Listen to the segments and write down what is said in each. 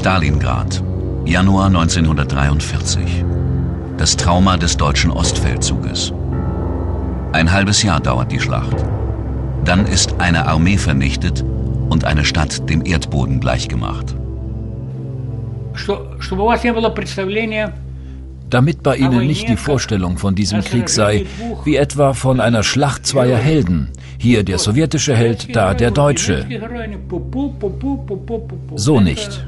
Stalingrad, Januar 1943. Das Trauma des deutschen Ostfeldzuges. Ein halbes Jahr dauert die Schlacht. Dann ist eine Armee vernichtet und eine Stadt dem Erdboden gleichgemacht. Damit bei Ihnen nicht die Vorstellung von diesem Krieg sei, wie etwa von einer Schlacht zweier Helden. Hier der sowjetische Held, da der deutsche. So nicht.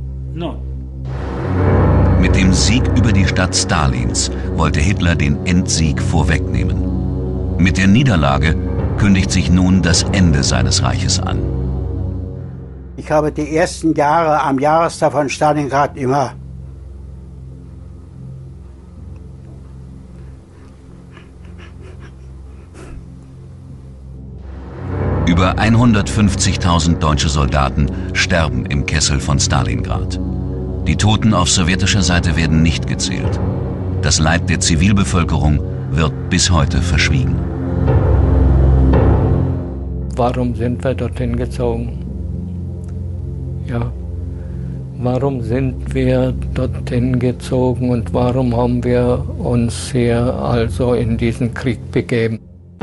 Mit dem Sieg über die Stadt Stalins wollte Hitler den Endsieg vorwegnehmen. Mit der Niederlage kündigt sich nun das Ende seines Reiches an. Ich habe die ersten Jahre am Jahrestag von Stalingrad immer Über 150.000 deutsche Soldaten sterben im Kessel von Stalingrad. Die Toten auf sowjetischer Seite werden nicht gezählt. Das Leid der Zivilbevölkerung wird bis heute verschwiegen. Warum sind wir dorthin gezogen? Ja, warum sind wir dorthin gezogen und warum haben wir uns hier also in diesen Krieg begeben?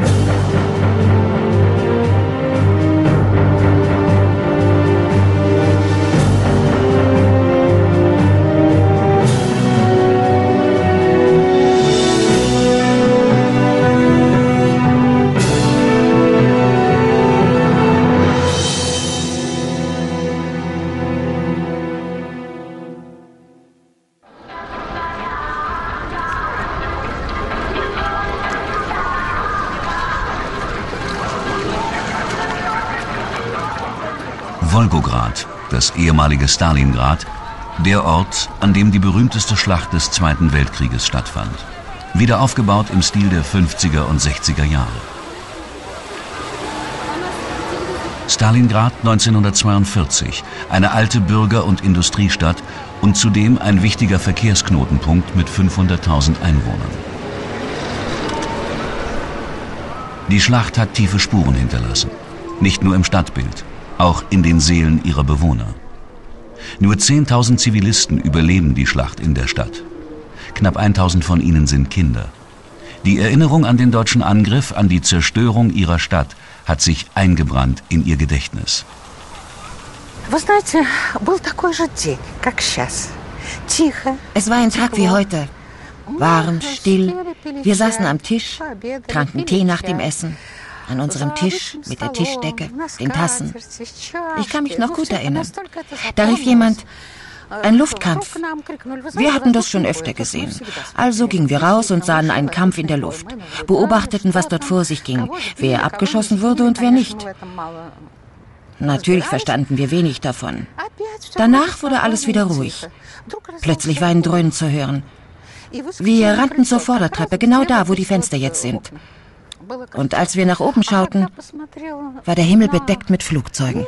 Wolgograd, das ehemalige Stalingrad, der Ort, an dem die berühmteste Schlacht des Zweiten Weltkrieges stattfand. Wieder aufgebaut im Stil der 50er und 60er Jahre. Stalingrad 1942, eine alte Bürger- und Industriestadt und zudem ein wichtiger Verkehrsknotenpunkt mit 500.000 Einwohnern. Die Schlacht hat tiefe Spuren hinterlassen, nicht nur im Stadtbild, auch in den Seelen ihrer Bewohner. Nur 10.000 Zivilisten überleben die Schlacht in der Stadt. Knapp 1.000 von ihnen sind Kinder. Die Erinnerung an den deutschen Angriff, an die Zerstörung ihrer Stadt, hat sich eingebrannt in ihr Gedächtnis. Es war ein Tag wie heute. Warm, still. Wir saßen am Tisch, tranken Tee nach dem Essen. An unserem Tisch, mit der Tischdecke, den Tassen. Ich kann mich noch gut erinnern. Da rief jemand, ein Luftkampf. Wir hatten das schon öfter gesehen. Also gingen wir raus und sahen einen Kampf in der Luft. Beobachteten, was dort vor sich ging, wer abgeschossen wurde und wer nicht. Natürlich verstanden wir wenig davon. Danach wurde alles wieder ruhig. Plötzlich war ein Dröhnen zu hören. Wir rannten zur Vordertreppe, genau da, wo die Fenster jetzt sind. Und als wir nach oben schauten, war der Himmel bedeckt mit Flugzeugen.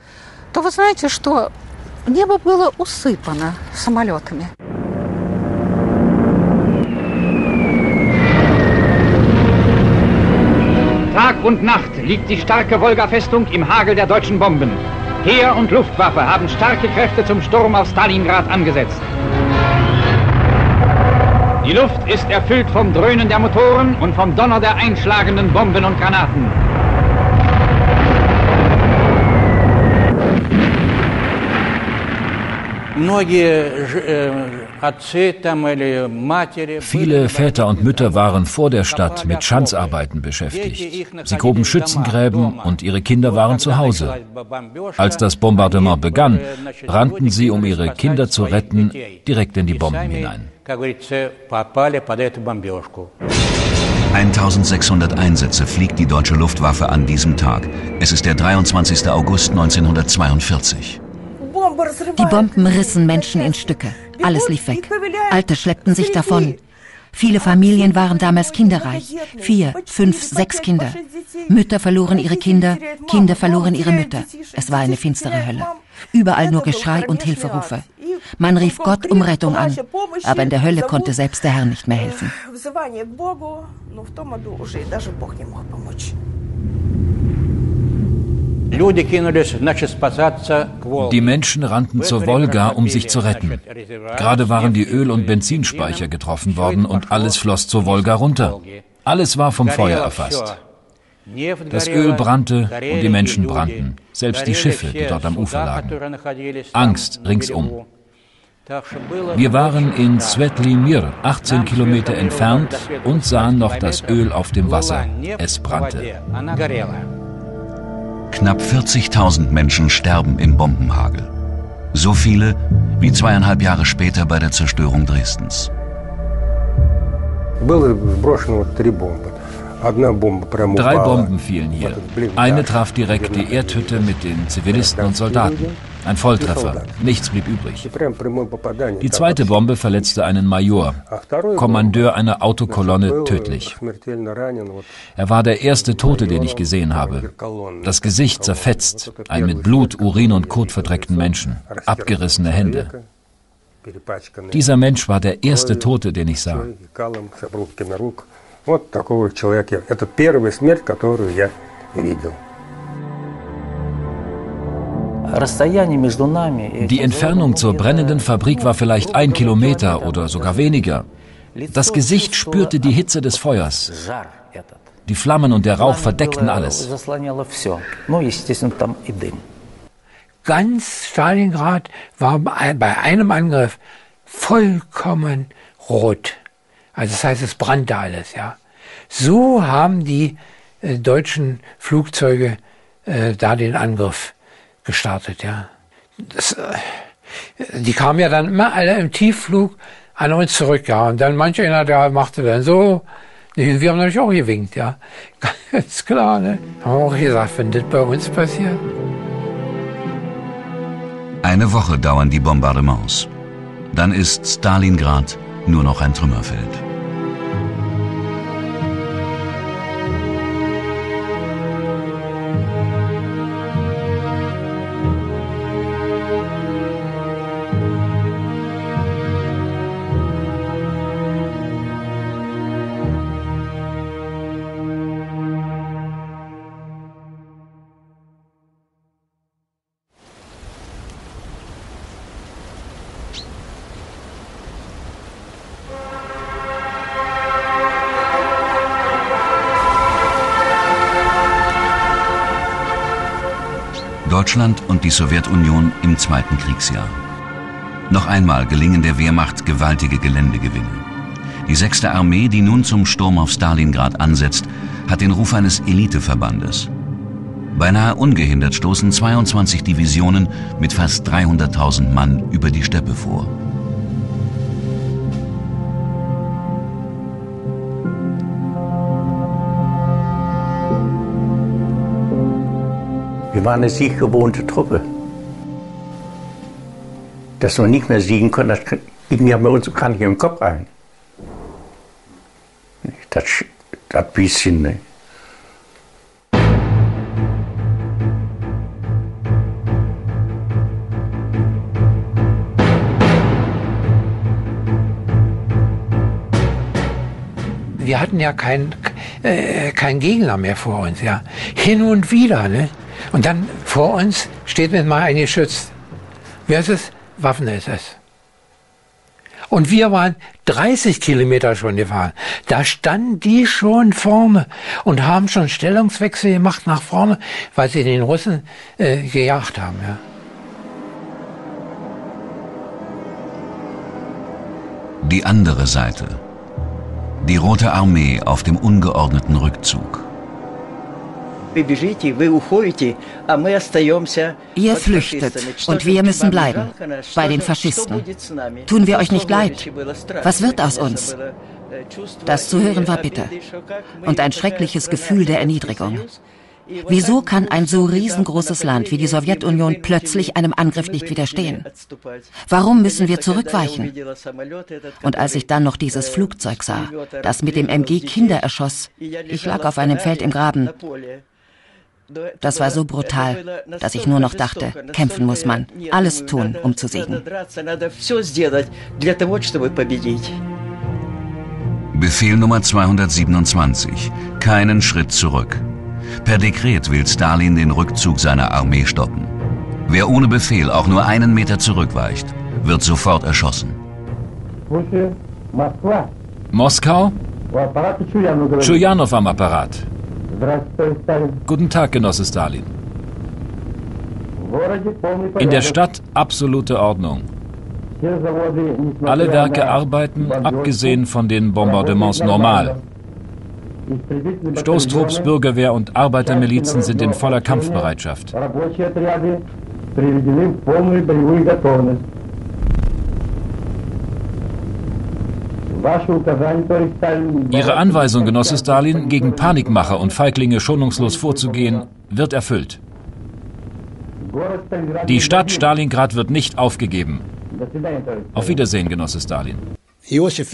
Tag und Nacht liegt die starke Wolga-Festung im Hagel der deutschen Bomben. Heer und Luftwaffe haben starke Kräfte zum Sturm auf Stalingrad angesetzt. Die Luft ist erfüllt vom Dröhnen der Motoren und vom Donner der einschlagenden Bomben und Granaten. Viele Väter und Mütter waren vor der Stadt mit Schanzarbeiten beschäftigt. Sie gruben Schützengräben und ihre Kinder waren zu Hause. Als das Bombardement begann, rannten sie, um ihre Kinder zu retten, direkt in die Bomben hinein. 1600 Einsätze fliegt die deutsche Luftwaffe an diesem Tag. Es ist der 23. August 1942. Die Bomben rissen Menschen in Stücke. Alles lief weg. Alte schleppten sich davon. Viele Familien waren damals kinderreich. 4, 5, 6 Kinder. Mütter verloren ihre Kinder, Kinder verloren ihre Mütter. Es war eine finstere Hölle. Überall nur Geschrei und Hilferufe. Man rief Gott um Rettung an, aber in der Hölle konnte selbst der Herr nicht mehr helfen. Die Menschen rannten zur Wolga, um sich zu retten. Gerade waren die Öl- und Benzinspeicher getroffen worden und alles floss zur Wolga runter. Alles war vom Feuer erfasst. Das Öl brannte und die Menschen brannten, selbst die Schiffe, die dort am Ufer lagen. Angst ringsum. Wir waren in Svetli Mir, 18 Kilometer entfernt, und sahen noch das Öl auf dem Wasser. Es brannte. Knapp 40.000 Menschen sterben im Bombenhagel. So viele wie 2,5 Jahre später bei der Zerstörung Dresdens. 3 Bomben fielen hier. Eine traf direkt die Erdhütte mit den Zivilisten und Soldaten. Ein Volltreffer. Nichts blieb übrig. Die zweite Bombe verletzte einen Major, Kommandeur einer Autokolonne, tödlich. Er war der erste Tote, den ich gesehen habe. Das Gesicht zerfetzt, ein mit Blut, Urin und Kot verdreckten Menschen, abgerissene Hände. Dieser Mensch war der erste Tote, den ich sah. Die Entfernung zur brennenden Fabrik war vielleicht 1 Kilometer oder sogar weniger. Das Gesicht spürte die Hitze des Feuers. Die Flammen und der Rauch verdeckten alles. Ganz Stalingrad war bei einem Angriff vollkommen rot. Also das heißt, es brannte alles, ja. So haben die deutschen Flugzeuge da den Angriff gestartet, ja. Die kamen ja dann immer alle im Tiefflug an uns zurück, ja. Und dann manch einer, der machte dann so. Wir haben natürlich auch gewinkt, ja. Ganz klar, ne. Haben wir auch gesagt, wenn das bei uns passiert. Eine Woche dauern die Bombardements. Dann ist Stalingrad nur noch ein Trümmerfeld. Deutschland und die Sowjetunion im Zweiten Kriegsjahr. Noch einmal gelingen der Wehrmacht gewaltige Geländegewinne. Die 6. Armee, die nun zum Sturm auf Stalingrad ansetzt, hat den Ruf eines Eliteverbandes. Beinahe ungehindert stoßen 22 Divisionen mit fast 300.000 Mann über die Steppe vor. Wir waren eine sieggewohnte Truppe. Dass wir nicht mehr siegen können, das ging ja bei uns gar nicht im Kopf rein. Das bisschen, ne? Wir hatten ja kein Gegner mehr vor uns, ja. Hin und wieder, ne? Und dann vor uns steht mit mal ein Geschütz. Wer ist es? Waffen-SS. Und wir waren 30 Kilometer schon gefahren. Da standen die schon vorne und haben schon Stellungswechsel gemacht nach vorne, weil sie den Russen gejagt haben, ja. Die andere Seite. Die Rote Armee auf dem ungeordneten Rückzug. Ihr flüchtet und wir müssen bleiben, bei den Faschisten. Tun wir euch nicht leid? Was wird aus uns? Das zu hören war bitter und ein schreckliches Gefühl der Erniedrigung. Wieso kann ein so riesengroßes Land wie die Sowjetunion plötzlich einem Angriff nicht widerstehen? Warum müssen wir zurückweichen? Und als ich dann noch dieses Flugzeug sah, das mit dem MG Kinder erschoss, ich lag auf einem Feld im Graben. Das war so brutal, dass ich nur noch dachte, kämpfen muss man, alles tun, um zu siegen. Befehl Nummer 227, keinen Schritt zurück. Per Dekret will Stalin den Rückzug seiner Armee stoppen. Wer ohne Befehl auch nur einen Meter zurückweicht, wird sofort erschossen. Moskau? Tschujanow am Apparat. Guten Tag, Genosse Stalin. In der Stadt absolute Ordnung. Alle Werke arbeiten, abgesehen von den Bombardements, normal. Stoßtrupps, Bürgerwehr und Arbeitermilizen sind in voller Kampfbereitschaft. Ihre Anweisung, Genosse Stalin, gegen Panikmacher und Feiglinge schonungslos vorzugehen, wird erfüllt. Die Stadt Stalingrad wird nicht aufgegeben. Auf Wiedersehen, Genosse Stalin. Josef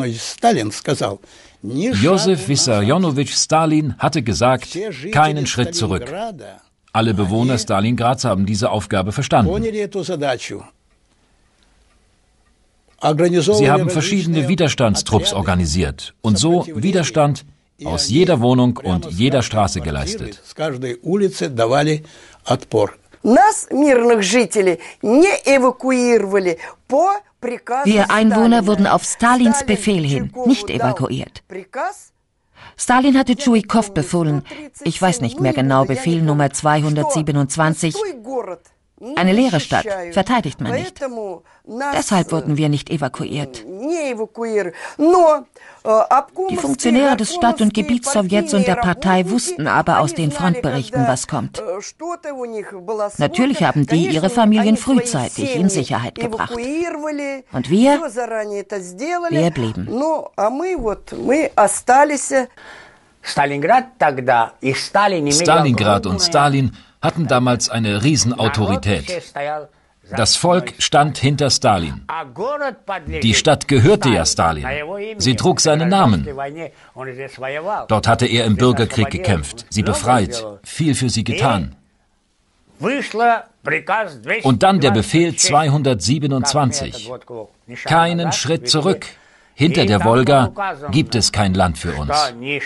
Wissarionowitsch Stalin hatte gesagt, keinen Schritt zurück. Alle Bewohner Stalingrads haben diese Aufgabe verstanden. Sie haben verschiedene Widerstandstrupps organisiert und so Widerstand aus jeder Wohnung und jeder Straße geleistet. Wir Einwohner wurden auf Stalins Befehl hin nicht evakuiert. Stalin hatte Tschujkow befohlen, ich weiß nicht mehr genau, Befehl Nummer 227, eine leere Stadt verteidigt man nicht. Deshalb wurden wir nicht evakuiert. Die Funktionäre des Stadt- und Gebietssowjets und der Partei wussten aber aus den Frontberichten, was kommt. Natürlich haben die ihre Familien frühzeitig in Sicherheit gebracht. Und wir blieben. Stalingrad und Stalin hatten damals eine Riesenautorität. Das Volk stand hinter Stalin. Die Stadt gehörte ja Stalin. Sie trug seinen Namen. Dort hatte er im Bürgerkrieg gekämpft, sie befreit, viel für sie getan. Und dann der Befehl 227. Keinen Schritt zurück. Hinter der Wolga gibt es kein Land für uns.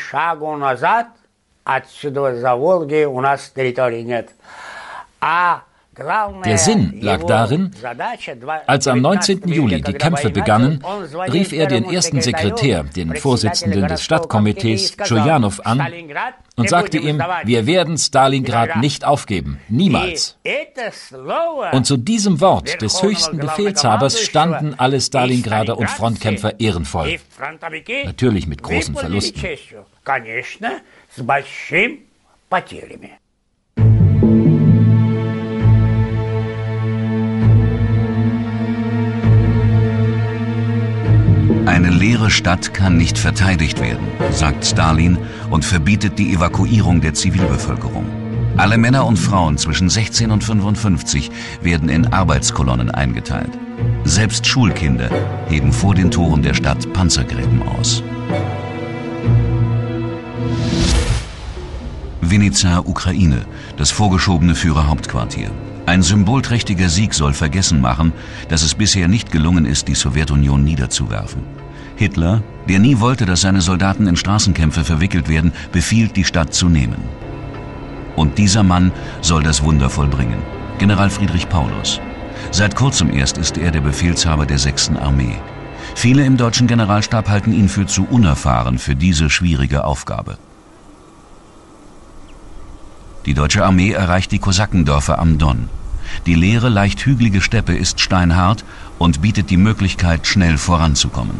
Der Sinn lag darin, als am 19. Juli die Kämpfe begannen, rief er den ersten Sekretär, den Vorsitzenden des Stadtkomitees, Tschujanow, an und sagte ihm, wir werden Stalingrad nicht aufgeben, niemals. Und zu diesem Wort des höchsten Befehlshabers standen alle Stalingrader und Frontkämpfer ehrenvoll. Natürlich mit großen Verlusten. Eine leere Stadt kann nicht verteidigt werden, sagt Stalin und verbietet die Evakuierung der Zivilbevölkerung. Alle Männer und Frauen zwischen 16 und 55 werden in Arbeitskolonnen eingeteilt. Selbst Schulkinder heben vor den Toren der Stadt Panzergräben aus. Vinica, Ukraine, das vorgeschobene Führerhauptquartier. Ein symbolträchtiger Sieg soll vergessen machen, dass es bisher nicht gelungen ist, die Sowjetunion niederzuwerfen. Hitler, der nie wollte, dass seine Soldaten in Straßenkämpfe verwickelt werden, befiehlt, die Stadt zu nehmen. Und dieser Mann soll das Wunder vollbringen. General Friedrich Paulus. Seit kurzem erst ist er der Befehlshaber der 6. Armee. Viele im deutschen Generalstab halten ihn für zu unerfahren für diese schwierige Aufgabe. Die deutsche Armee erreicht die Kosakendörfer am Don. Die leere, leicht hügelige Steppe ist steinhart und bietet die Möglichkeit, schnell voranzukommen.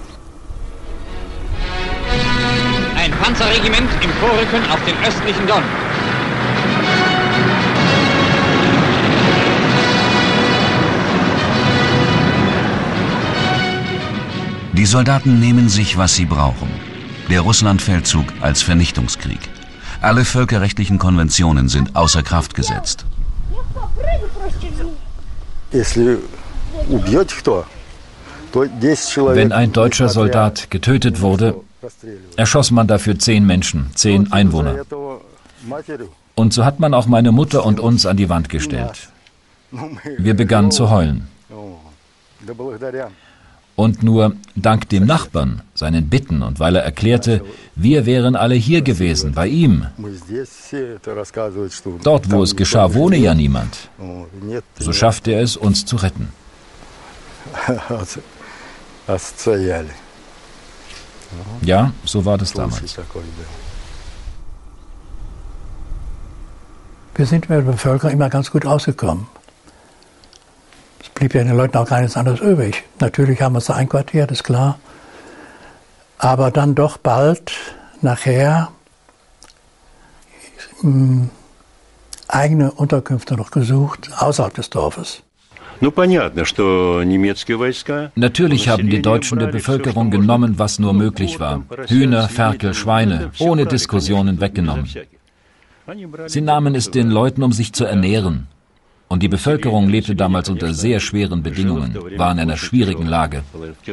Ein Panzerregiment im Vorrücken auf den östlichen Don. Die Soldaten nehmen sich, was sie brauchen. Der Russlandfeldzug als Vernichtungskrieg. Alle völkerrechtlichen Konventionen sind außer Kraft gesetzt. Wenn ein deutscher Soldat getötet wurde, erschoss man dafür 10 Menschen, 10 Einwohner. Und so hat man auch meine Mutter und uns an die Wand gestellt. Wir begannen zu heulen. Und nur dank dem Nachbarn, seinen Bitten und weil er erklärte, wir wären alle hier gewesen, bei ihm. Dort, wo es geschah, wohne ja niemand. So schaffte er es, uns zu retten. Ja, so war das damals. Wir sind mit der Bevölkerung immer ganz gut ausgekommen. Es blieb ja den Leuten auch gar nichts anderes übrig. Natürlich haben wir uns da einquartiert, ist klar. Aber dann doch bald nachher eigene Unterkünfte noch gesucht, außerhalb des Dorfes. Natürlich haben die Deutschen der Bevölkerung genommen, was nur möglich war. Hühner, Ferkel, Schweine, ohne Diskussionen weggenommen. Sie nahmen es den Leuten, um sich zu ernähren. Und die Bevölkerung lebte damals unter sehr schweren Bedingungen, war in einer schwierigen Lage.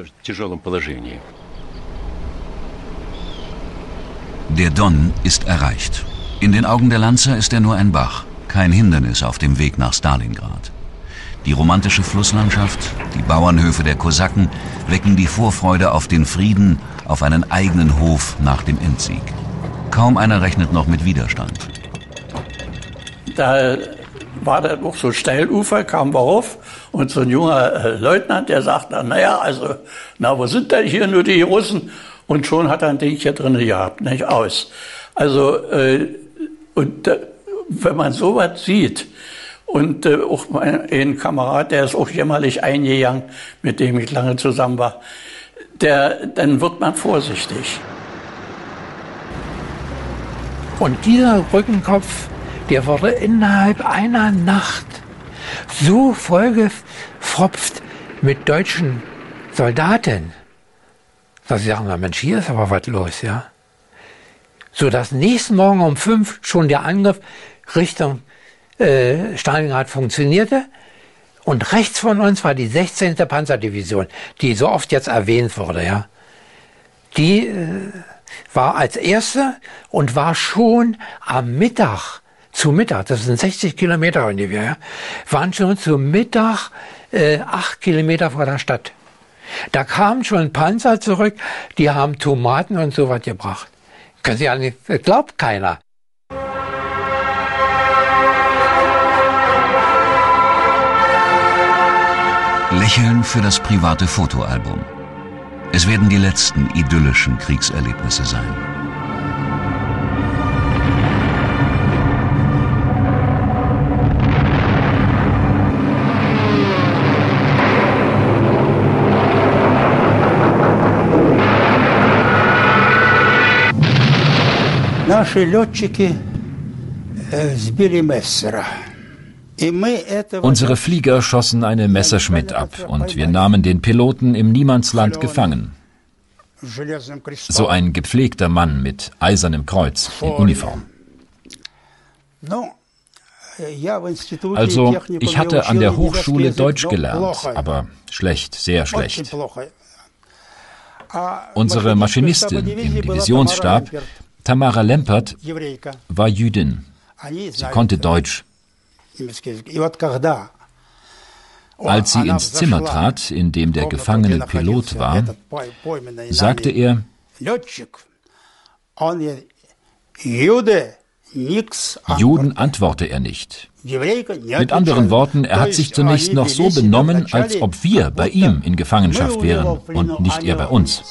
Der Don ist erreicht. In den Augen der Lanzer ist er nur ein Bach, kein Hindernis auf dem Weg nach Stalingrad. Die romantische Flusslandschaft, die Bauernhöfe der Kosaken wecken die Vorfreude auf den Frieden, auf einen eigenen Hof nach dem Endsieg. Kaum einer rechnet noch mit Widerstand. Da war da noch so Steilufer, kamen wir auf und so ein junger Leutnant, der sagt dann, wo sind denn hier nur die Russen? Und schon hat er ein Ding hier drin gehabt, nicht aus. Also, wenn man sowas sieht, und auch ein Kamerad, der ist auch jämmerlich eingegangen, mit dem ich lange zusammen war, dann wird man vorsichtig. Und dieser Brückenkopf, der wurde innerhalb einer Nacht so vollgepfropft mit deutschen Soldaten, dass sie sagen, na Mensch, hier ist aber was los, ja. So dass nächsten Morgen um 5 schon der Angriff Richtung Stalingrad funktionierte. Und rechts von uns war die 16. Panzerdivision, die so oft jetzt erwähnt wurde, ja. Die war als erste und war schon am Mittag, zu Mittag, das sind 60 Kilometer ungefähr, ja, waren schon zu Mittag 8 Kilometer vor der Stadt. Da kamen schon Panzer zurück, die haben Tomaten und so was gebracht. Können Sie ja nicht, glaubt keiner. Lächeln für das private Fotoalbum. Es werden die letzten idyllischen Kriegserlebnisse sein. Наши летчики сбили Мессера. Unsere Flieger schossen eine Messerschmitt ab und wir nahmen den Piloten im Niemandsland gefangen. So ein gepflegter Mann mit eisernem Kreuz in Uniform. Also, ich hatte an der Hochschule Deutsch gelernt, aber schlecht, sehr schlecht. Unsere Maschinistin im Divisionsstab, Tamara Lempert, war Jüdin. Sie konnte Deutsch. Als sie ins Zimmer trat, in dem der gefangene Pilot war, sagte er, Juden antworte er nicht. Mit anderen Worten, er hat sich zunächst noch so benommen, als ob wir bei ihm in Gefangenschaft wären und nicht er bei uns.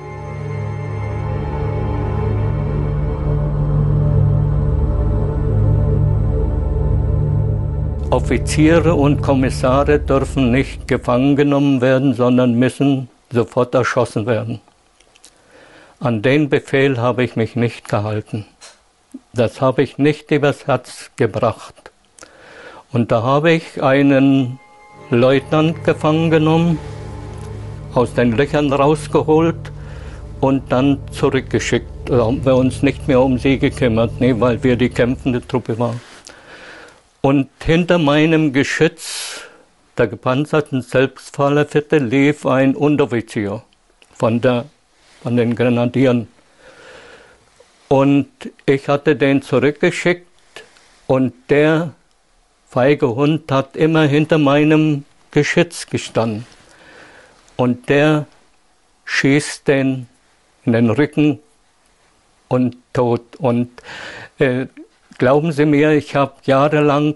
Offiziere und Kommissare dürfen nicht gefangen genommen werden, sondern müssen sofort erschossen werden. An den Befehl habe ich mich nicht gehalten. Das habe ich nicht übers Herz gebracht. Und da habe ich einen Leutnant gefangen genommen, aus den Löchern rausgeholt und dann zurückgeschickt. Da haben wir uns nicht mehr um sie gekümmert, weil wir die kämpfende Truppe waren. Und hinter meinem Geschütz der gepanzerten Selbstfahrervierte lief ein Unteroffizier von den Grenadieren. Und ich hatte den zurückgeschickt und der feige Hund hat immer hinter meinem Geschütz gestanden. und der schießt den in den Rücken und tot. Und glauben Sie mir, ich habe jahrelang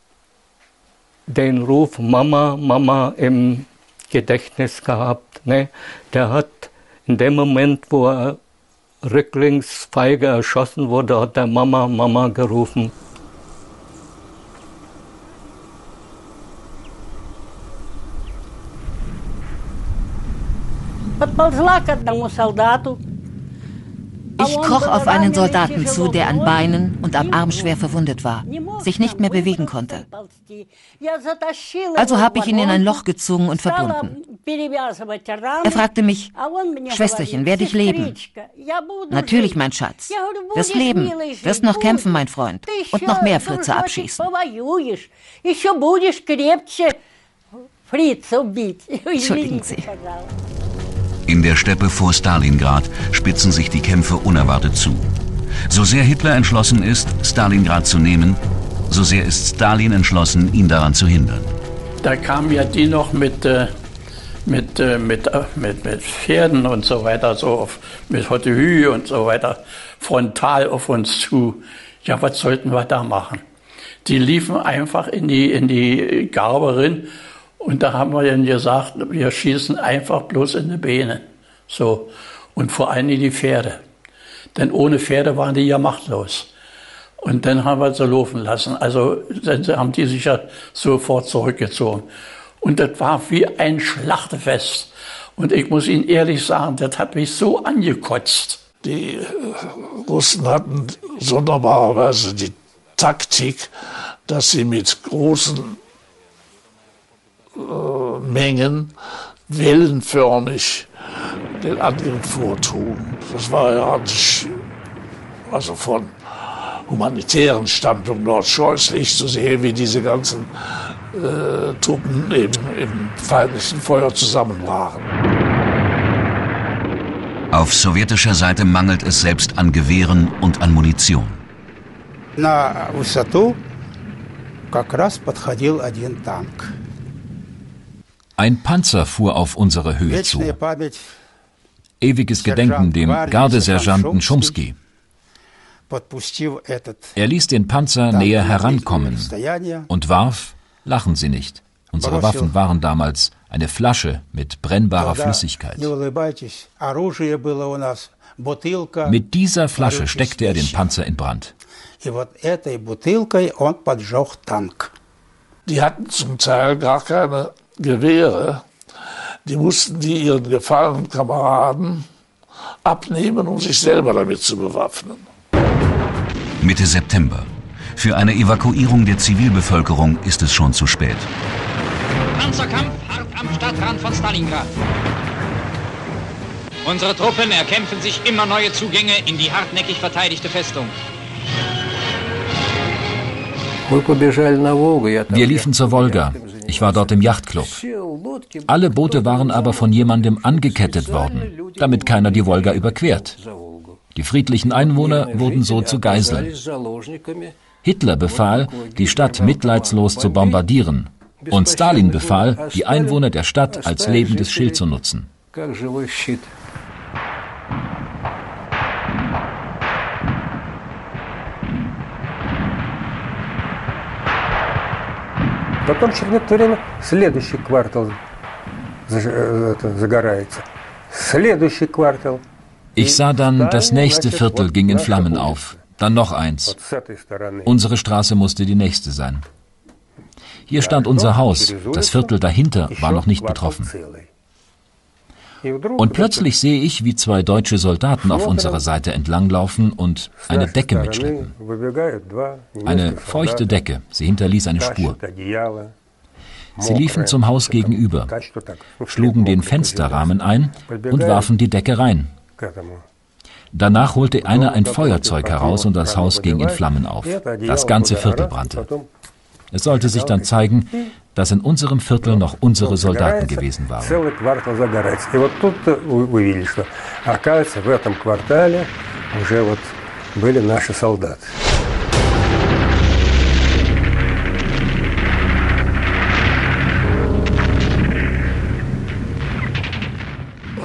den Ruf Mama, Mama im Gedächtnis gehabt. Ne? Der hat in dem Moment, wo er rücklings feige erschossen wurde, hat er Mama, Mama gerufen. Ich kroch auf einen Soldaten zu, der an Beinen und am Arm schwer verwundet war, sich nicht mehr bewegen konnte. Also habe ich ihn in ein Loch gezogen und verbunden. Er fragte mich, Schwesterchen, werde ich leben? Natürlich, mein Schatz. Wirst leben, wirst noch kämpfen, mein Freund, und noch mehr Fritze abschießen. Entschuldigen Sie. In der Steppe vor Stalingrad spitzen sich die Kämpfe unerwartet zu. So sehr Hitler entschlossen ist, Stalingrad zu nehmen, so sehr ist Stalin entschlossen, ihn daran zu hindern. Da kamen ja die noch mit Pferden und so weiter, mit Hottehü und so weiter, frontal auf uns zu. Ja, was sollten wir da machen? Die liefen einfach in die Garberin. Und da haben wir dann gesagt, wir schießen einfach bloß in die Beine. So. Und vor allem die Pferde. Denn ohne Pferde waren die ja machtlos. Und dann haben wir sie laufen lassen. Also dann haben die sich ja sofort zurückgezogen. Und das war wie ein Schlachtefest. Und ich muss Ihnen ehrlich sagen, das hat mich so angekotzt. Die Russen hatten sonderbarerweise die Taktik, dass sie mit großen Mengen wellenförmig den Angriff vortrugen. Das war ja nicht, also von humanitären Standpunkt dort scheußlich zu sehen, wie diese ganzen Truppen eben im feindlichen Feuer zusammen waren. Auf sowjetischer Seite mangelt es selbst an Gewehren und an Munition. На высоту как раз подходил один танк. Ein Panzer fuhr auf unsere Höhe zu. Ewiges Gedenken dem Gardesergeanten Schumski. Er ließ den Panzer näher herankommen und warf, lachen Sie nicht, unsere Waffen waren damals eine Flasche mit brennbarer Flüssigkeit. Mit dieser Flasche steckte er den Panzer in Brand. Die hatten zum Teil gar keine Gewehre, die mussten die ihren gefallenen Kameraden abnehmen, um sich selber damit zu bewaffnen. Mitte September. Für eine Evakuierung der Zivilbevölkerung ist es schon zu spät. Panzerkampf hart am Stadtrand von Stalingrad. Unsere Truppen erkämpfen sich immer neue Zugänge in die hartnäckig verteidigte Festung. Wir liefen zur Wolga. Ich war dort im Yachtclub. Alle Boote waren aber von jemandem angekettet worden, damit keiner die Wolga überquert. Die friedlichen Einwohner wurden so zu Geiseln. Hitler befahl, die Stadt mitleidslos zu bombardieren. Und Stalin befahl, die Einwohner der Stadt als lebendes Schild zu nutzen. Потом через некоторое время следующий квартал загорается. Следующий квартал. Ich sah dann, das nächste Viertel ging in Flammen auf. Dann noch eins. Unsere Straße musste die nächste sein. Hier stand unser Haus. Das Viertel dahinter war noch nicht betroffen. Und plötzlich sehe ich, wie zwei deutsche Soldaten auf unserer Seite entlanglaufen und eine Decke mitschleppen. Eine feuchte Decke. Sie hinterließ eine Spur. Sie liefen zum Haus gegenüber, schlugen den Fensterrahmen ein und warfen die Decke rein. Danach holte einer ein Feuerzeug heraus und das Haus ging in Flammen auf. Das ganze Viertel brannte. Es sollte sich dann zeigen, dass in unserem Viertel noch unsere Soldaten gewesen waren.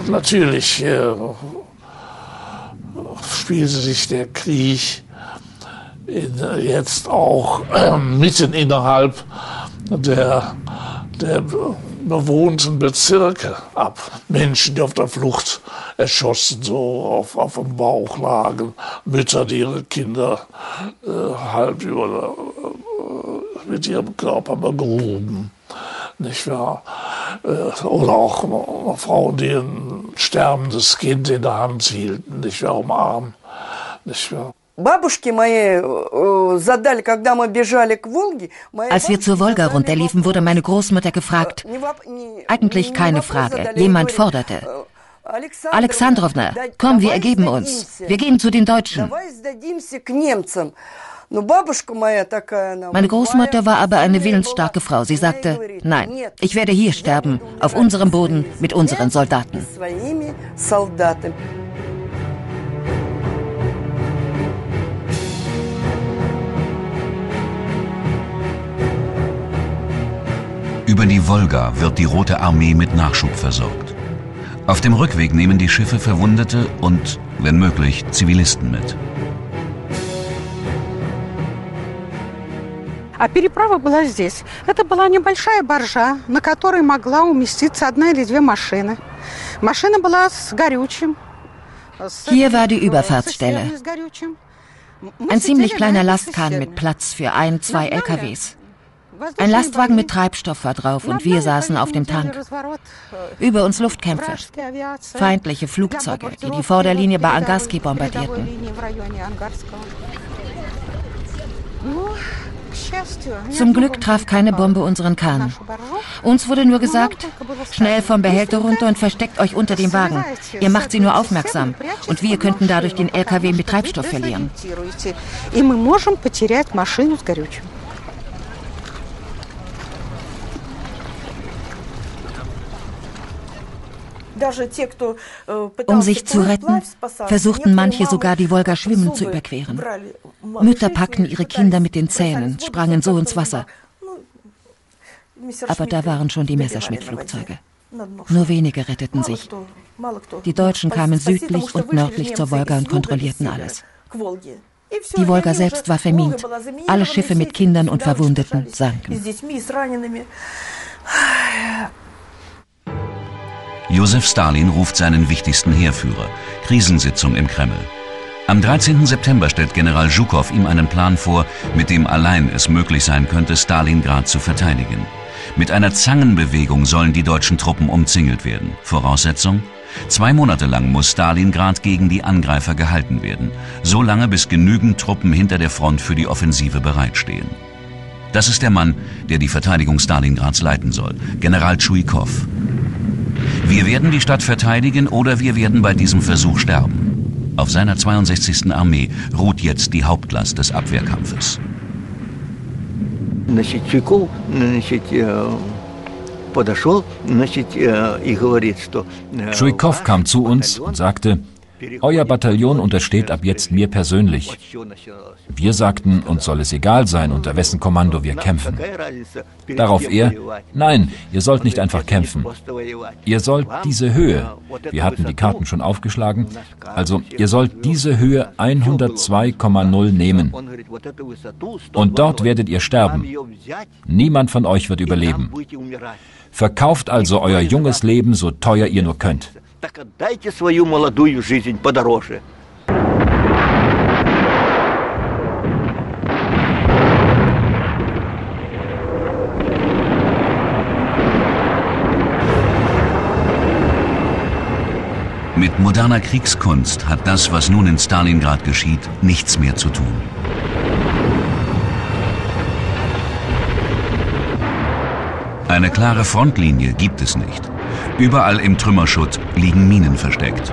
natürlich spielte sich der Krieg jetzt auch mitten innerhalb der bewohnten Bezirke ab. Menschen, die auf der Flucht erschossen, so auf dem Bauch lagen, Mütter, die ihre Kinder halb mit ihrem Körper begruben, nicht wahr? Oder auch Frauen, die ein sterbendes Kind in der Hand hielten, nicht wahr, am Arm, nicht wahr? Als wir zur Wolga runterliefen, wurde meine Großmutter gefragt. Eigentlich keine Frage. Jemand forderte. Alexandrowna, komm, wir ergeben uns. Wir gehen zu den Deutschen. Meine Großmutter war aber eine willensstarke Frau. Sie sagte, nein, ich werde hier sterben, auf unserem Boden, mit unseren Soldaten. Über die Wolga wird die Rote Armee mit Nachschub versorgt. Auf dem Rückweg nehmen die Schiffe Verwundete und, wenn möglich, Zivilisten mit. А переправа была здесь. Это была небольшая баржа, на которой могла уместиться одна или две машины. Машина была с горючим. Hier war die Überfahrtsstelle. Ein ziemlich kleiner Lastkahn mit Platz für 1-2 LKWs. Ein Lastwagen mit Treibstoff war drauf und wir saßen auf dem Tank. Über uns Luftkämpfe. Feindliche Flugzeuge, die die Vorderlinie bei Angarski bombardierten. Zum Glück traf keine Bombe unseren Kahn. Uns wurde nur gesagt, schnell vom Behälter runter und versteckt euch unter dem Wagen. Ihr macht sie nur aufmerksam und wir könnten dadurch den LKW mit Treibstoff verlieren. Um sich zu retten, versuchten manche sogar die Wolga schwimmend zu überqueren. Mütter packten ihre Kinder mit den Zähnen, sprangen so ins Wasser. Aber da waren schon die Messerschmitt-Flugzeuge. Nur wenige retteten sich. Die Deutschen kamen südlich und nördlich zur Wolga und kontrollierten alles. Die Wolga selbst war vermint. Alle Schiffe mit Kindern und Verwundeten sanken. Josef Stalin ruft seinen wichtigsten Heerführer. Krisensitzung im Kreml. Am 13. September stellt General Zhukov ihm einen Plan vor, mit dem allein es möglich sein könnte, Stalingrad zu verteidigen. Mit einer Zangenbewegung sollen die deutschen Truppen umzingelt werden. Voraussetzung? 2 Monate lang muss Stalingrad gegen die Angreifer gehalten werden. So lange, bis genügend Truppen hinter der Front für die Offensive bereitstehen. Das ist der Mann, der die Verteidigung Stalingrads leiten soll. General Tschujkow. Wir werden die Stadt verteidigen oder wir werden bei diesem Versuch sterben. Auf seiner 62. Armee ruht jetzt die Hauptlast des Abwehrkampfes. Tschujkow kam zu uns und sagte, euer Bataillon untersteht ab jetzt mir persönlich. Wir sagten, uns soll es egal sein, unter wessen Kommando wir kämpfen. Darauf er, nein, ihr sollt nicht einfach kämpfen. Ihr sollt diese Höhe, wir hatten die Karten schon aufgeschlagen, also ihr sollt diese Höhe 102,0 nehmen. Und dort werdet ihr sterben. Niemand von euch wird überleben. Verkauft also euer junges Leben so teuer ihr nur könnt. Так отдайте свою молодую жизнь подороже. Mit moderner Kriegskunst hat das, was nun in Stalingrad geschieht, nichts mehr zu tun. Eine klare Frontlinie gibt es nicht. Überall im Trümmerschutt liegen Minen versteckt.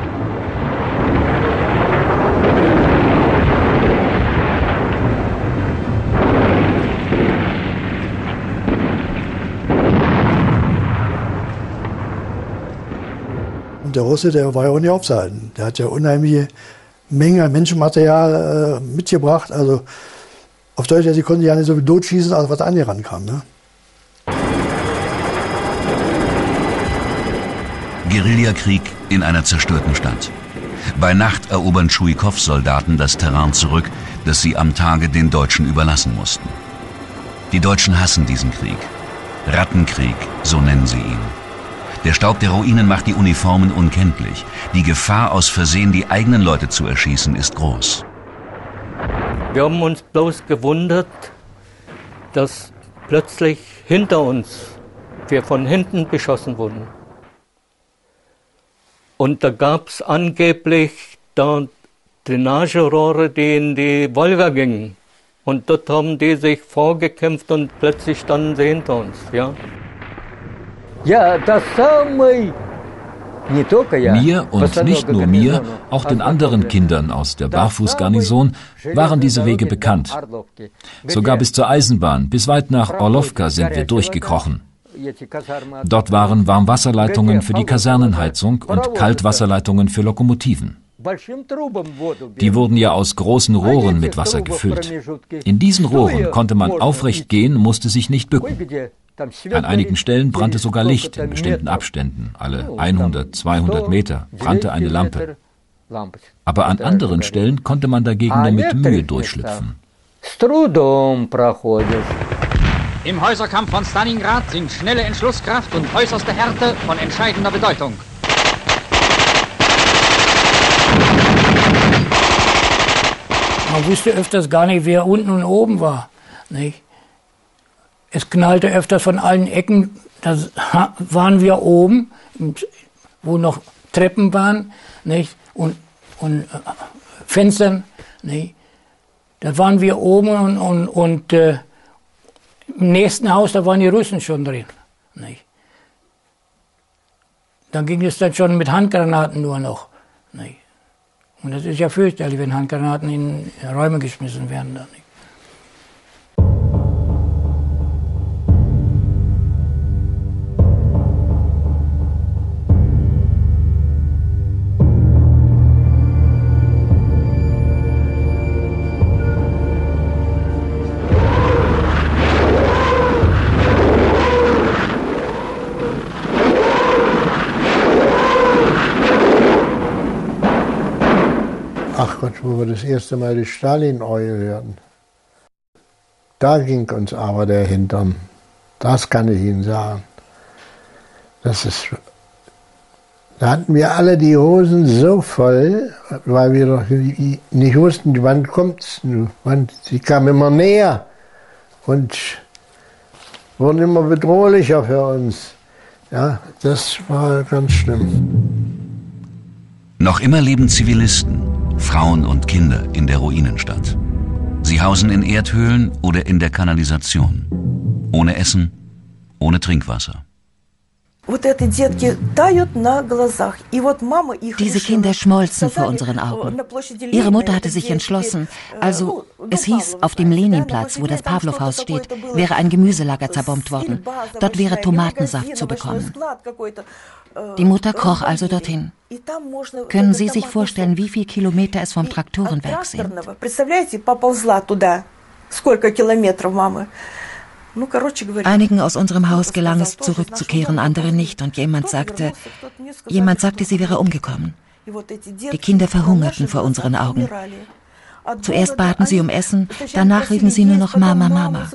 Und der Russe, der war ja auch nicht aufzuhalten. Der hat ja unheimliche Mengen an Menschenmaterial mitgebracht. Also auf Deutsch, sie konnten ja nicht so viel totschießen, als was an die rankam. Ne? Guerillakrieg in einer zerstörten Stadt. Bei Nacht erobern Tschuikows Soldaten das Terrain zurück, das sie am Tage den Deutschen überlassen mussten. Die Deutschen hassen diesen Krieg. Rattenkrieg, so nennen sie ihn. Der Staub der Ruinen macht die Uniformen unkenntlich. Die Gefahr, aus Versehen die eigenen Leute zu erschießen, ist groß. Wir haben uns bloß gewundert, dass plötzlich hinter uns wir von hinten beschossen wurden. Und da gab es angeblich da Drainagerohre, die in die Wolga gingen. Und dort haben die sich vorgekämpft und plötzlich standen sie hinter uns. Ja. Mir und nicht nur mir, auch den anderen Kindern aus der Barfußgarnison waren diese Wege bekannt. Sogar bis zur Eisenbahn, bis weit nach Orlowka sind wir durchgekrochen. Dort waren Warmwasserleitungen für die Kasernenheizung und Kaltwasserleitungen für Lokomotiven. Die wurden ja aus großen Rohren mit Wasser gefüllt. In diesen Rohren konnte man aufrecht gehen, musste sich nicht bücken. An einigen Stellen brannte sogar Licht in bestimmten Abständen. Alle 100, 200 Meter brannte eine Lampe. Aber an anderen Stellen konnte man dagegen nur mit Mühe durchschlüpfen. Im Häuserkampf von Stalingrad sind schnelle Entschlusskraft und äußerste Härte von entscheidender Bedeutung. Man wusste öfters gar nicht, wer unten und oben war. Nicht? Es knallte öfters von allen Ecken. Da waren wir oben, wo noch Treppen waren, nicht? Und Fenstern. Nicht? Da waren wir oben und im nächsten Haus, da waren die Russen schon drin. Nicht? Dann ging es dann schon mit Handgranaten nur noch. Nicht? Und das ist ja fürchterlich, wenn Handgranaten in Räume geschmissen werden. Dann, nicht? Ach Gott, wo wir das erste Mal die Stalin-Eule hörten. Da ging uns aber der Hintern. Das kann ich Ihnen sagen. Da hatten wir alle die Hosen so voll, weil wir doch nicht wussten, wann kommt's. Sie kam immer näher und wurden immer bedrohlicher für uns. Ja, das war ganz schlimm. Noch immer leben Zivilisten, Frauen und Kinder in der Ruinenstadt. Sie hausen in Erdhöhlen oder in der Kanalisation. Ohne Essen, ohne Trinkwasser. Diese Kinder schmolzen vor unseren Augen. Ihre Mutter hatte sich entschlossen, also es hieß, auf dem Leninplatz, wo das Pawlow-Haus steht, wäre ein Gemüselager zerbombt worden. Dort wäre Tomatensaft zu bekommen. Die Mutter kroch also dorthin. Können Sie sich vorstellen, wie viele Kilometer es vom Traktorenwerk sind? Einigen aus unserem Haus gelang es, zurückzukehren, andere nicht. Und jemand sagte, sie wäre umgekommen. Die Kinder verhungerten vor unseren Augen. Zuerst baten sie um Essen, danach riefen sie nur noch Mama, Mama.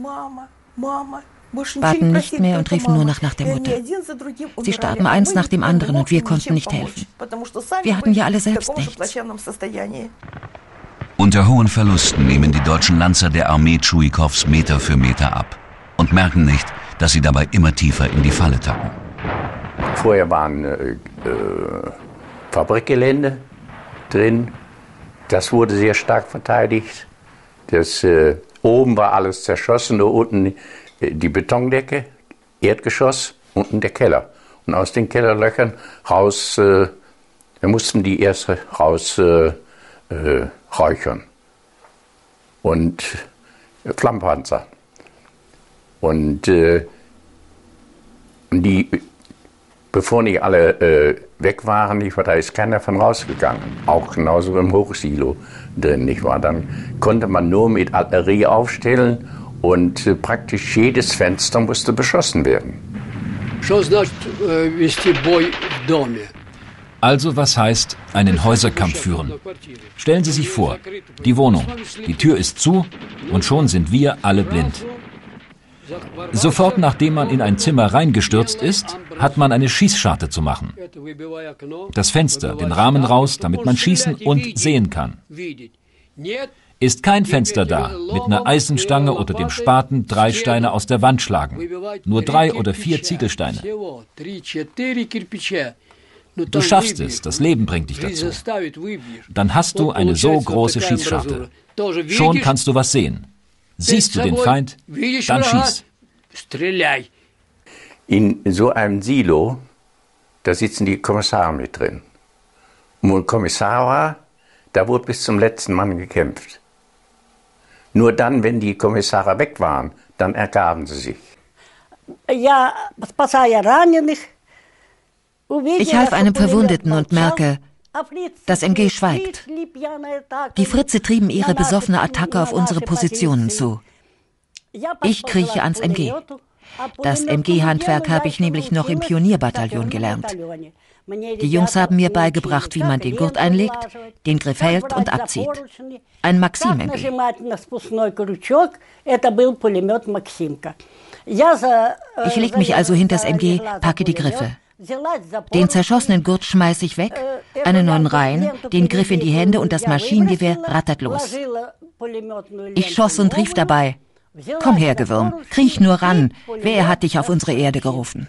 Baten nicht mehr und riefen nur noch nach der Mutter. Sie starben eins nach dem anderen und wir konnten nicht helfen. Wir hatten ja alle selbst nichts. Unter hohen Verlusten nehmen die deutschen Lanzer der Armee Tschuikows Meter für Meter ab und merken nicht, dass sie dabei immer tiefer in die Falle tappen. Vorher waren Fabrikgelände drin. Das wurde sehr stark verteidigt. Oben war alles zerschossen, da unten die Betondecke, Erdgeschoss, unten der Keller. Und aus den Kellerlöchern raus, da mussten die erst raus räuchern. Und Flammpanzer. Und die, bevor nicht alle weg waren, da ist keiner von rausgegangen. Auch genauso im Hochsilo drin, nicht wahr? Dann konnte man nur mit Artillerie aufstellen und praktisch jedes Fenster musste beschossen werden. Что значит вести бой в Also was heißt einen Häuserkampf führen? Stellen Sie sich vor, die Wohnung, die Tür ist zu und schon sind wir alle blind. Sofort nachdem man in ein Zimmer reingestürzt ist, hat man eine Schießscharte zu machen. Das Fenster, den Rahmen raus, damit man schießen und sehen kann. Ist kein Fenster da, mit einer Eisenstange oder dem Spaten 3 Steine aus der Wand schlagen. Nur 3 oder 4 Ziegelsteine. Du schaffst es, das Leben bringt dich dazu. Dann hast du eine so große Schießscharte. Schon kannst du was sehen. Siehst du den Feind, dann schieß. In so einem Silo, da sitzen die Kommissare mit drin. Und wo ein Kommissar war, da wurde bis zum letzten Mann gekämpft. Nur dann, wenn die Kommissare weg waren, dann ergaben sie sich. Ich half einem Verwundeten und merke, das MG schweigt. Die Fritze trieben ihre besoffene Attacke auf unsere Positionen zu. Ich krieche ans MG. Das MG-Handwerk habe ich nämlich noch im Pionierbataillon gelernt. Die Jungs haben mir beigebracht, wie man den Gurt einlegt, den Griff hält und abzieht. Ein Maxim-MG. Ich leg mich also hinter das MG, packe die Griffe. Den zerschossenen Gurt schmeiße ich weg, einen neuen rein, den Griff in die Hände und das Maschinengewehr rattert los. Ich schoss und rief dabei: Komm her, Gewürm, kriech nur ran. Wer hat dich auf unsere Erde gerufen?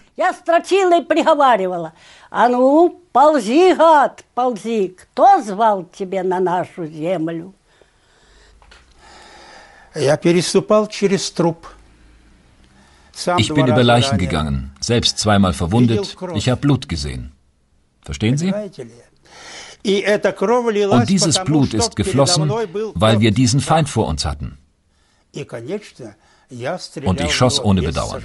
Ich bin über Leichen gegangen, selbst zweimal verwundet. Ich habe Blut gesehen. Verstehen Sie? Und dieses Blut ist geflossen, weil wir diesen Feind vor uns hatten. Und ich schoss ohne Bedauern.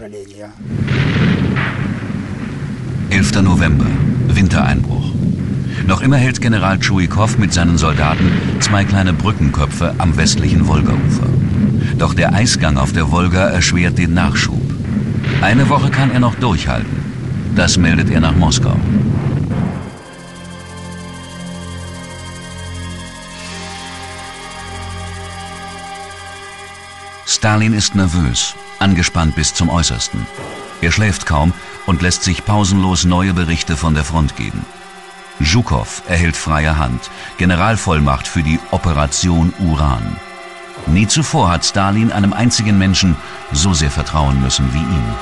11. November, Wintereinbruch. Noch immer hält General Tschuikow mit seinen Soldaten 2 kleine Brückenköpfe am westlichen Wolgaufer. Doch der Eisgang auf der Wolga erschwert den Nachschub. Eine Woche kann er noch durchhalten. Das meldet er nach Moskau. Stalin ist nervös, angespannt bis zum Äußersten. Er schläft kaum und lässt sich pausenlos neue Berichte von der Front geben. Zhukow erhält freie Hand, Generalvollmacht für die Operation Uran. Nie zuvor hat Stalin einem einzigen Menschen so sehr vertrauen müssen wie ihm.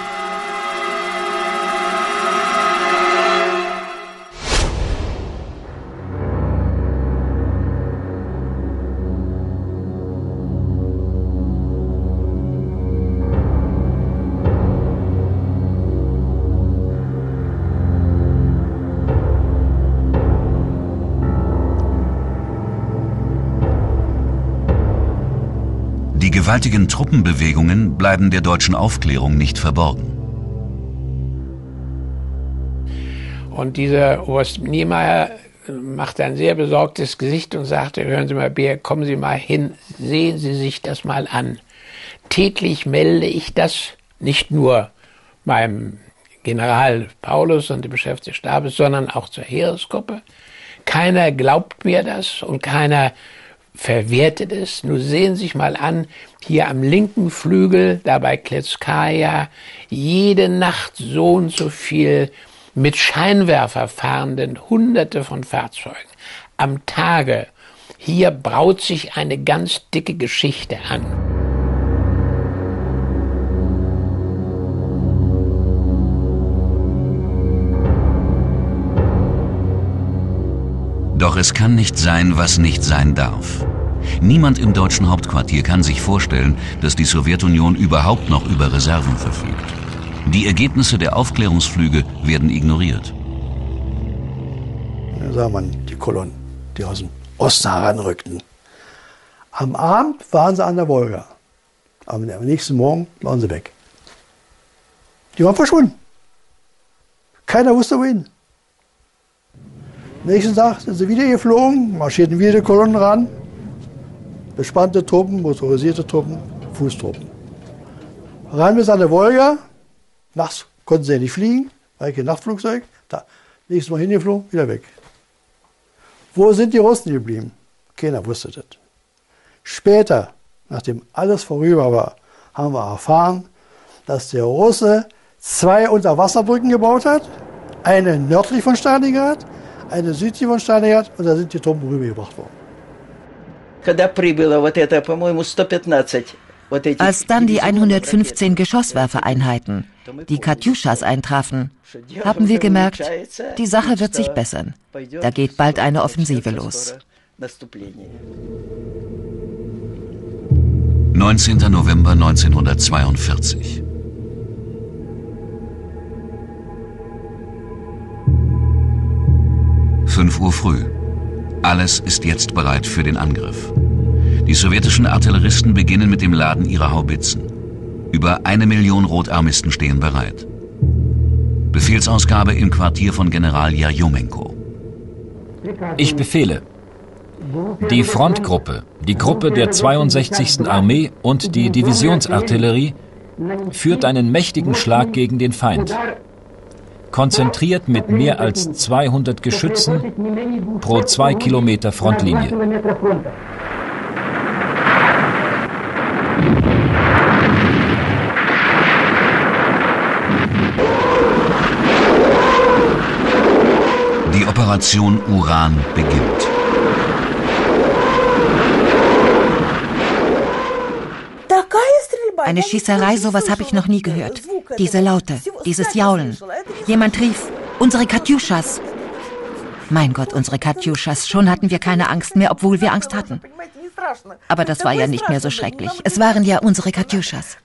Die gewaltigen Truppenbewegungen bleiben der deutschen Aufklärung nicht verborgen. Und dieser Oberst Niemeyer machte ein sehr besorgtes Gesicht und sagte: Hören Sie mal, Beer, kommen Sie mal hin, sehen Sie sich das mal an. Täglich melde ich das nicht nur beim General Paulus und dem Chef des Stabes, sondern auch zur Heeresgruppe. Keiner glaubt mir das und keiner verwertet es. Nur sehen Sie sich mal an, hier am linken Flügel, da bei Kletskaya, jede Nacht so und so viel mit Scheinwerfer fahrenden Hunderte von Fahrzeugen. Am Tage, hier braut sich eine ganz dicke Geschichte an. Doch es kann nicht sein, was nicht sein darf. Niemand im deutschen Hauptquartier kann sich vorstellen, dass die Sowjetunion überhaupt noch über Reserven verfügt. Die Ergebnisse der Aufklärungsflüge werden ignoriert. Da sah man die Kolonnen, die aus dem Osten heranrückten. Am Abend waren sie an der Wolga. Am nächsten Morgen waren sie weg. Die waren verschwunden. Keiner wusste wohin. Nächsten Tag sind sie wieder geflogen, marschierten wieder Kolonnen ran. Bespannte Truppen, motorisierte Truppen, Fußtruppen. Rein bis an der Wolga. Nachts konnten sie nicht fliegen, weil kein Nachtflugzeug. Nächstes Mal hingeflogen, wieder weg. Wo sind die Russen geblieben? Keiner wusste das. Später, nachdem alles vorüber war, haben wir erfahren, dass der Russe 2 Unterwasserbrücken gebaut hat, eine nördlich von Stalingrad, eine südlich von Stalingrad, und da sind die Truppen rübergebracht worden. Als dann die 115 Geschosswerfereinheiten, die Katjuschas, eintrafen, haben wir gemerkt, die Sache wird sich bessern. Da geht bald eine Offensive los. 19. November 1942. Fünf Uhr früh. Alles ist jetzt bereit für den Angriff. Die sowjetischen Artilleristen beginnen mit dem Laden ihrer Haubitzen. Über 1 Million Rotarmisten stehen bereit. Befehlsausgabe im Quartier von General Jerjomenko. Ich befehle. Die Frontgruppe, die Gruppe der 62. Armee und die Divisionsartillerie führt einen mächtigen Schlag gegen den Feind. Konzentriert mit mehr als 200 Geschützen pro 2 Kilometer Frontlinie. Die Operation Uran beginnt. Eine Schießerei, sowas habe ich noch nie gehört. Diese Laute, dieses Jaulen. Jemand rief, unsere Katjuschas. Mein Gott, unsere Katjuschas. Schon hatten wir keine Angst mehr, obwohl wir Angst hatten. Aber das war ja nicht mehr so schrecklich. Es waren ja unsere Katjuschas.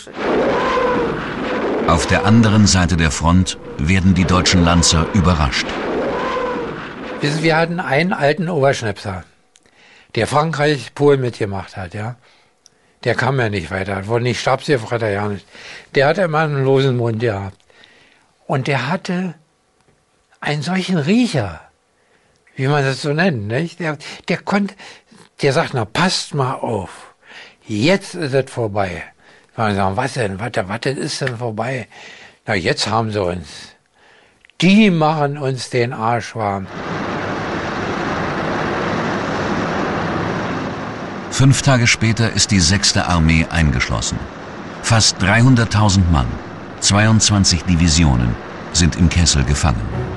Auf der anderen Seite der Front werden die deutschen Lanzer überrascht. Wir hatten einen alten Oberschnipser, der Frankreich-Polen mitgemacht hat, ja. Der kam ja nicht weiter, wurde nicht Stabsgeführer, ja nicht. Der hatte immer einen losen Mund gehabt. Und der hatte einen solchen Riecher, wie man das so nennt, nicht? Der sagt, na, passt mal auf. Jetzt ist es vorbei. Wir sagen, was denn? Was ist denn vorbei? Na, jetzt haben sie uns. Die machen uns den Arsch warm. 5 Tage später ist die 6. Armee eingeschlossen. Fast 300.000 Mann, 22 Divisionen sind im Kessel gefangen.